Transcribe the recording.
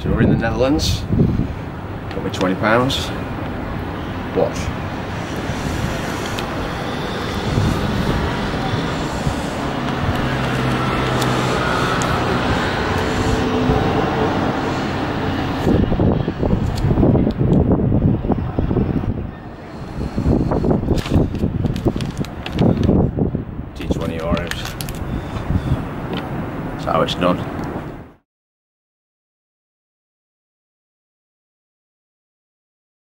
So we're in the Netherlands. Got me £20. Watch. €20. That's how it's done.